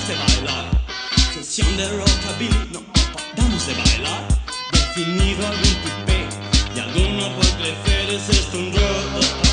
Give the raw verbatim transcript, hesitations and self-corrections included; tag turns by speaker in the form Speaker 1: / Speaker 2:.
Speaker 1: de bailar. Sesión de rockabilly, no paramos de bailar. Definido algún tupé y alguno por crecer, es esto un rock.